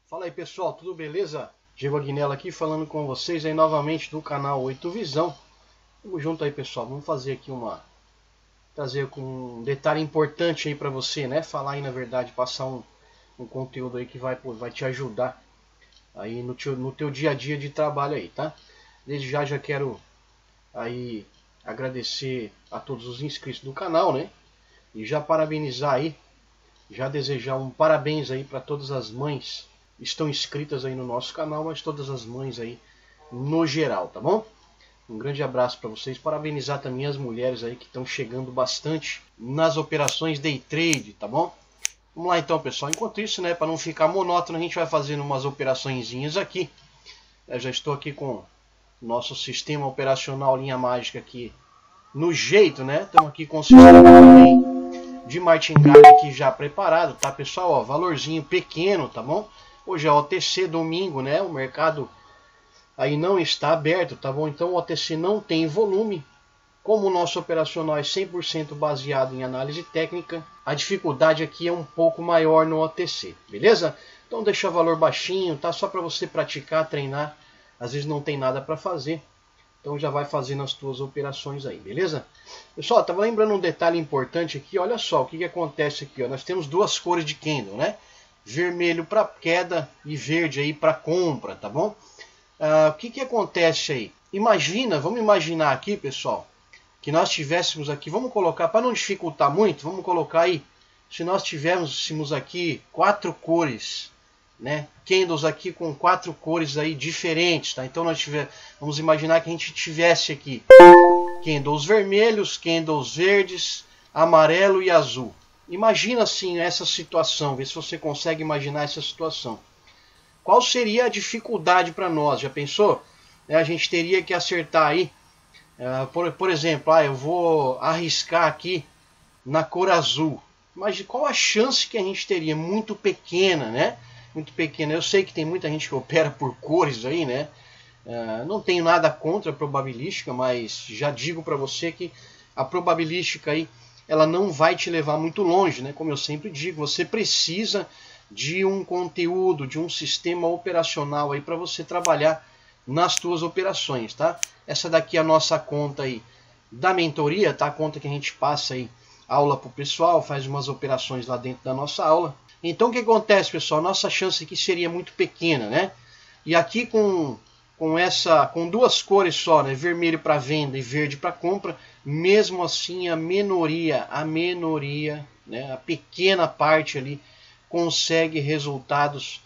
Fala aí pessoal, tudo beleza? Diego Aguinella aqui falando com vocês aí novamente do canal 8 Visão. Tamo junto aí pessoal, vamos fazer aqui trazer com um detalhe importante aí pra você, né? Falar aí na verdade, passar um conteúdo aí que vai te ajudar aí no teu dia a dia de trabalho aí, tá? Desde já quero aí agradecer a todos os inscritos do canal, né? E já parabenizar aí, já desejar um parabéns aí para todas as mães que estão inscritas aí no nosso canal, mas todas as mães aí no geral, tá bom? Um grande abraço para vocês, parabenizar também as mulheres aí que estão chegando bastante nas operações day trade, tá bom? Vamos lá então pessoal, enquanto isso, né, para não ficar monótono, a gente vai fazendo umas operaçõezinhas aqui. Eu já estou aqui com o nosso sistema operacional linha mágica aqui no jeito, né? Estamos aqui com o sistema também de martingale aqui já preparado, tá pessoal? Ó, valorzinho pequeno, tá bom? Hoje é OTC, domingo, né? O mercado aí não está aberto, tá bom? Então o OTC não tem volume. Como o nosso operacional é 100% baseado em análise técnica, a dificuldade aqui é um pouco maior no OTC, beleza? Então deixa o valor baixinho, tá? Só para você praticar, treinar. Às vezes não tem nada para fazer. Então já vai fazendo as tuas operações aí, beleza? Pessoal, tava lembrando um detalhe importante aqui. Olha só o que acontece aqui, ó. Nós temos duas cores de candle, né? Vermelho para queda e verde aí para compra, tá bom? O que acontece aí? Vamos imaginar aqui, pessoal, que nós tivéssemos aqui, vamos colocar, para não dificultar muito, vamos colocar aí, se nós tivéssemos aqui 4 cores, né? Candles aqui com 4 cores aí diferentes, tá? Então vamos imaginar que a gente tivesse aqui candles vermelhos, candles verdes, amarelo e azul. Imagina assim essa situação, vê se você consegue imaginar essa situação. Qual seria a dificuldade para nós? Já pensou? A gente teria que acertar aí, por exemplo, eu vou arriscar aqui na cor azul. Mas qual a chance que a gente teria? Muito pequena, né? Muito pequena. Eu sei que tem muita gente que opera por cores aí, né? Não tenho nada contra a probabilística, mas já digo para você que a probabilística aí, ela não vai te levar muito longe, né? Como eu sempre digo, você precisa de um conteúdo, de um sistema operacional aí para você trabalhar nas tuas operações, tá? Essa daqui é a nossa conta aí da mentoria, tá? A conta que a gente passa aí aula para o pessoal, faz umas operações lá dentro da nossa aula. Então o que acontece, pessoal? Nossa chance aqui seria muito pequena, né? E aqui com duas cores só, né? Vermelho para venda e verde para compra, mesmo assim a minoria, né? A pequena parte ali consegue resultados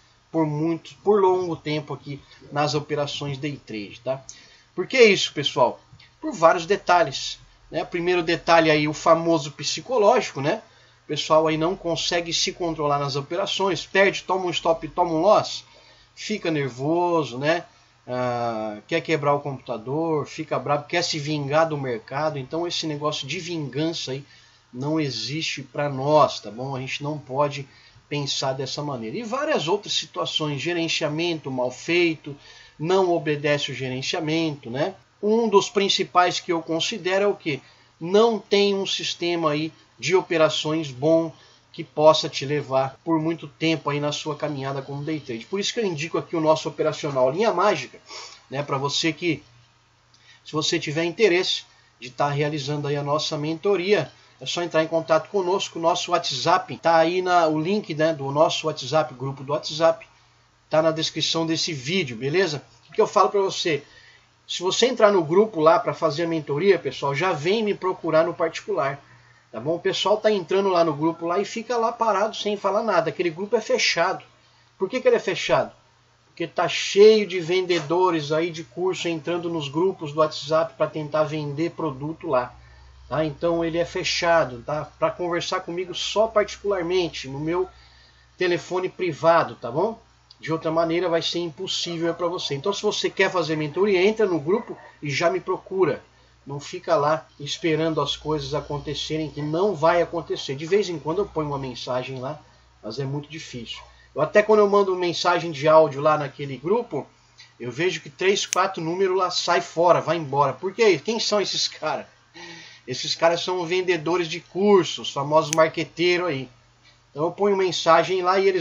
por longo tempo aqui nas operações day trade, tá? Por que isso, pessoal? Por vários detalhes, né? Primeiro detalhe aí, o famoso psicológico, né? O pessoal aí não consegue se controlar nas operações, perde, toma um stop, toma um loss, fica nervoso, né? Quer quebrar o computador, fica bravo, quer se vingar do mercado. Então esse negócio de vingança aí não existe para nós, tá bom? A gente não pode pensar dessa maneira. E várias outras situações, gerenciamento mal feito, não obedece o gerenciamento, né? Um dos principais que eu considero é o que? Não tem um sistema aí de operações bom que possa te levar por muito tempo aí na sua caminhada como day trade. Por isso que eu indico aqui o nosso operacional linha mágica, né? Para você que, se você tiver interesse de estar realizando aí a nossa mentoria, é só entrar em contato conosco. O nosso WhatsApp está aí, o link, né, do nosso WhatsApp, grupo do WhatsApp, está na descrição desse vídeo, beleza? O que eu falo para você? Se você entrar no grupo lá para fazer a mentoria, pessoal, já vem me procurar no particular, tá bom? O pessoal está entrando lá no grupo lá e fica lá parado sem falar nada. Aquele grupo é fechado. Por que ele é fechado? Porque está cheio de vendedores aí de curso entrando nos grupos do WhatsApp para tentar vender produto lá. Tá? Então ele é fechado, tá? Para conversar comigo só particularmente, no meu telefone privado, tá bom? De outra maneira vai ser impossível para você. Então se você quer fazer mentoria, entra no grupo e já me procura. Não fica lá esperando as coisas acontecerem, que não vai acontecer. De vez em quando eu ponho uma mensagem lá, mas é muito difícil. Até quando eu mando mensagem de áudio lá naquele grupo, eu vejo que 3, 4 números lá sai fora, vai embora. Por quê? Quem são esses caras? Esses caras são vendedores de cursos, famosos marqueteiros aí. Então eu ponho mensagem lá e eles,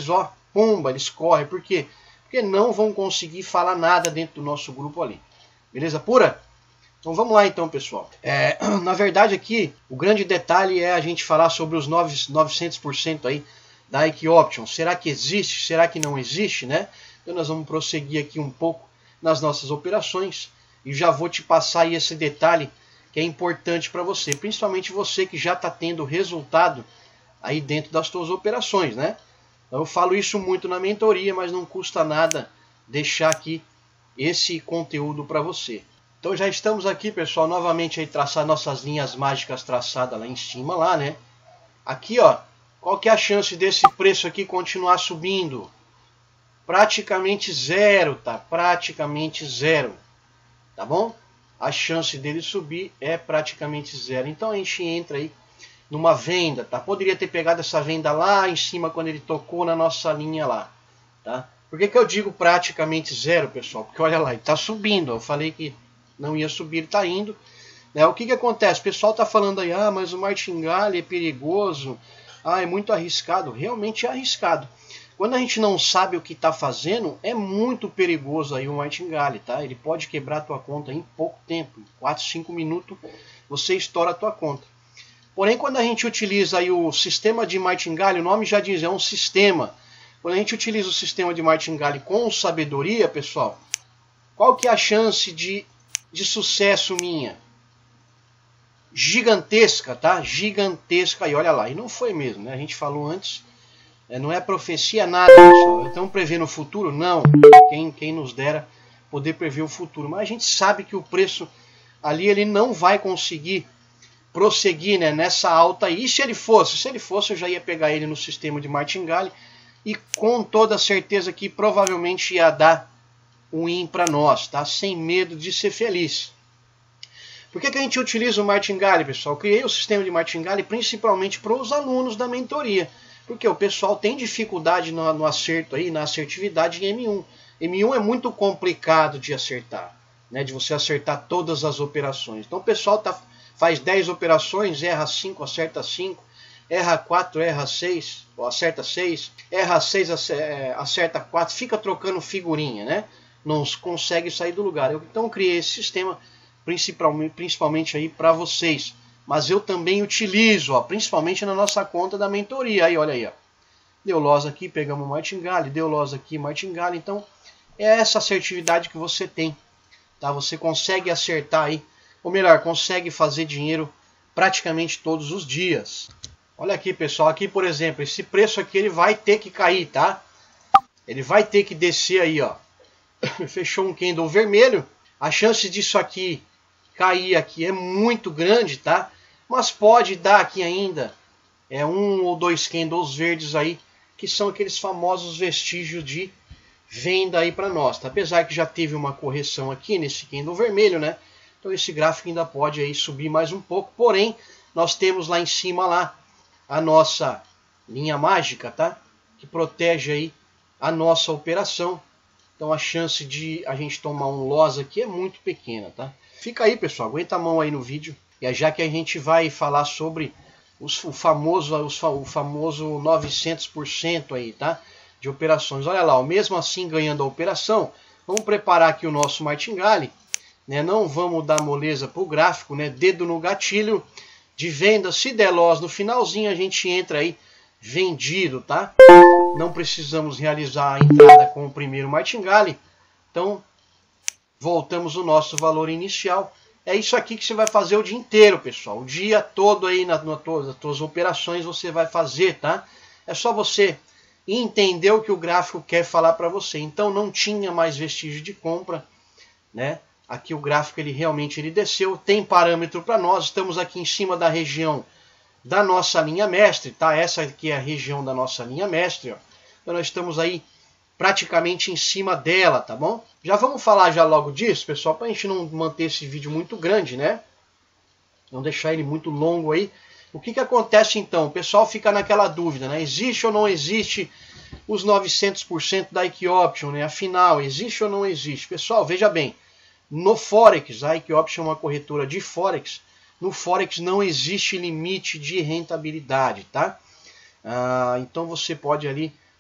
pumba, eles correm. Por quê? Porque não vão conseguir falar nada dentro do nosso grupo ali. Beleza pura? Então vamos lá então, pessoal. Na verdade aqui, o grande detalhe é a gente falar sobre os 900% aí da Ike Option. Será que existe? Será que não existe, né? Então nós vamos prosseguir aqui um pouco nas nossas operações e já vou te passar aí esse detalhe que é importante para você, principalmente você que já está tendo resultado aí dentro das suas operações, né? Eu falo isso muito na mentoria, mas não custa nada deixar aqui esse conteúdo para você. Então já estamos aqui, pessoal, novamente aí traçar nossas linhas mágicas traçadas lá em cima, lá, né? Aqui, ó, qual que é a chance desse preço aqui continuar subindo? Praticamente zero, tá? Praticamente zero, tá bom? A chance dele subir é praticamente zero. Então a gente entra aí numa venda, tá? Poderia ter pegado essa venda lá em cima quando ele tocou na nossa linha lá, tá? Por que eu digo praticamente zero, pessoal? Porque olha lá, ele tá subindo. Eu falei que não ia subir, ele está indo. Né? O que acontece? O pessoal está falando aí, mas o martingale é perigoso, é muito arriscado. Realmente é arriscado. Quando a gente não sabe o que está fazendo, é muito perigoso aí o martingale, tá? Ele pode quebrar a tua conta em pouco tempo, em 4, 5 minutos você estoura a tua conta. Porém, quando a gente utiliza aí o sistema de martingale, o nome já diz, é um sistema. Quando a gente utiliza o sistema de martingale com sabedoria, pessoal, qual que é a chance de sucesso minha? Gigantesca, tá? Gigantesca. E olha lá, e não foi mesmo, né? A gente falou antes, não é profecia nada, pessoal. Estamos prevendo o futuro? Não. Quem nos dera poder prever o futuro. Mas a gente sabe que o preço ali ele não vai conseguir prosseguir, né, nessa alta aí. E se ele fosse? Se ele fosse, eu já ia pegar ele no sistema de martingale e com toda certeza que provavelmente ia dar um win para nós, tá? Sem medo de ser feliz. Por que a gente utiliza o martingale, pessoal? Eu criei o sistema de martingale principalmente para os alunos da mentoria, porque o pessoal tem dificuldade no acerto aí, na assertividade em M1. M1 é muito complicado de acertar, né? De você acertar todas as operações. Então o pessoal faz 10 operações, erra 5, acerta 5, erra 4, erra 6, acerta 6, erra 6, acerta 4, fica trocando figurinha, né? Não consegue sair do lugar. Então eu criei esse sistema principalmente aí para vocês. Mas eu também utilizo, ó, principalmente na nossa conta da mentoria. Aí, olha aí, ó. Deu loss aqui, pegamos o martingale, deu loss aqui, martingale. Então é essa assertividade que você tem, tá? Você consegue acertar aí, ou melhor, consegue fazer dinheiro praticamente todos os dias. Olha aqui, pessoal, aqui por exemplo, esse preço aqui ele vai ter que cair, tá? Ele vai ter que descer aí, ó. Fechou um candle vermelho, a chance disso aqui cair aqui é muito grande, tá? Mas pode dar aqui ainda 1 ou 2 candles verdes aí, que são aqueles famosos vestígios de venda aí para nós, tá? Apesar que já teve uma correção aqui nesse candle vermelho, né? Então esse gráfico ainda pode aí subir mais um pouco, porém nós temos lá em cima lá a nossa linha mágica, tá? Que protege aí a nossa operação. Então a chance de a gente tomar um loss aqui é muito pequena, tá? Fica aí, pessoal, aguenta a mão aí no vídeo. E já que a gente vai falar sobre o famoso 900% aí, tá? De operações. Olha lá, mesmo assim ganhando a operação, vamos preparar aqui o nosso martingale, né? Não vamos dar moleza para o gráfico, né? Dedo no gatilho de venda. Se der loss no finalzinho, a gente entra aí vendido, tá? Não precisamos realizar a entrada com o primeiro martingale. Então, voltamos o nosso valor inicial. É isso aqui que você vai fazer o dia inteiro, pessoal. O dia todo aí nas tuas operações você vai fazer, tá? É só você entender o que o gráfico quer falar para você. Então, não tinha mais vestígio de compra, né? Aqui o gráfico ele realmente desceu. Tem parâmetro para nós. Estamos aqui em cima da região da nossa linha mestre, tá? Essa aqui é a região da nossa linha mestre, ó. Então nós estamos aí praticamente em cima dela, tá bom? Já vamos falar já logo disso, pessoal, para a gente não manter esse vídeo muito grande, né? Não deixar ele muito longo aí. O que acontece então? O pessoal fica naquela dúvida, né? Existe ou não existe os 900% da Ike Option, né? Afinal, existe ou não existe? Pessoal, veja bem, no Forex, a Ike Option é uma corretora de Forex. No Forex não existe limite de rentabilidade, tá? Então você pode ali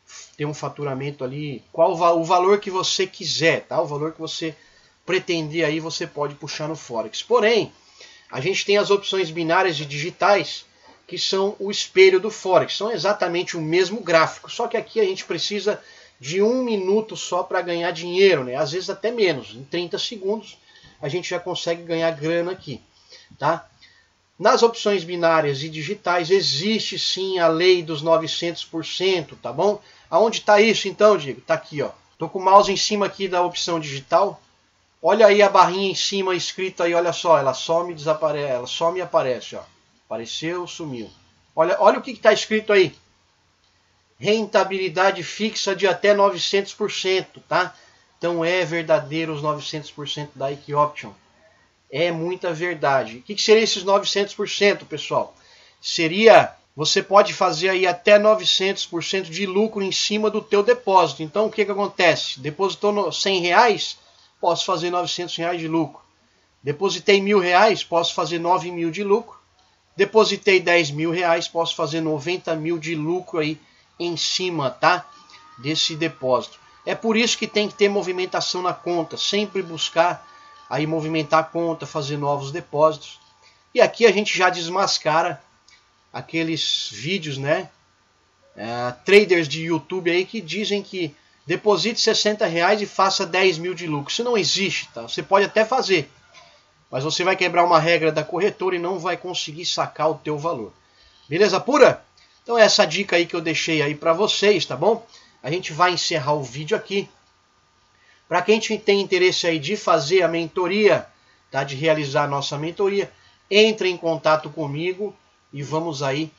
ter um faturamento ali, qual o valor que você quiser, tá? O valor que você pretender aí você pode puxar no Forex. Porém, a gente tem as opções binárias e digitais, que são o espelho do Forex. São exatamente o mesmo gráfico, só que aqui a gente precisa de 1 minuto só para ganhar dinheiro, né? Às vezes até menos, em 30 segundos a gente já consegue ganhar grana aqui, tá? Nas opções binárias e digitais existe sim a lei dos 900%, tá bom? Aonde está isso então, Diego? Está aqui, ó. Tô com o mouse em cima aqui da opção digital. Olha aí a barrinha em cima escrita aí, olha só, ela some e desaparece, ela some e aparece, ó. Apareceu, sumiu. Olha o que está escrito aí. Rentabilidade fixa de até 900%, tá? Então é verdadeiro os 900% da Equioption. É muita verdade. O que seria esses 900%, pessoal? Seria, você pode fazer aí até 900% de lucro em cima do teu depósito. Então o que acontece? Depositou 100 reais, posso fazer 900 reais de lucro. Depositei R$1.000, posso fazer 9 mil de lucro. Depositei 10 mil reais, posso fazer 90 mil de lucro aí em cima, tá? Desse depósito. É por isso que tem que ter movimentação na conta, sempre buscar aí movimentar a conta, fazer novos depósitos. E aqui a gente já desmascara aqueles vídeos, né? Traders de YouTube aí que dizem que deposite 60 reais e faça 10 mil de lucro. Isso não existe, tá? Você pode até fazer, mas você vai quebrar uma regra da corretora e não vai conseguir sacar o teu valor. Beleza pura? Então é essa dica aí que eu deixei aí para vocês, tá bom? A gente vai encerrar o vídeo aqui. Para quem tem interesse aí de fazer a mentoria, tá? De realizar a nossa mentoria, entre em contato comigo e vamos aí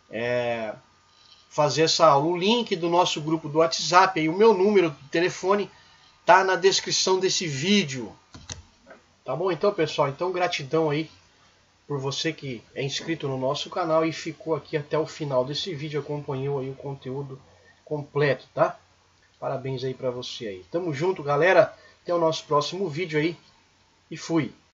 fazer essa aula. O link do nosso grupo do WhatsApp, aí, o meu número de telefone tá na descrição desse vídeo. Tá bom então, pessoal? Então gratidão aí por você que é inscrito no nosso canal e ficou aqui até o final desse vídeo, acompanhou aí o conteúdo completo, tá? Parabéns aí pra você aí. Tamo junto, galera. Até o nosso próximo vídeo aí. E fui.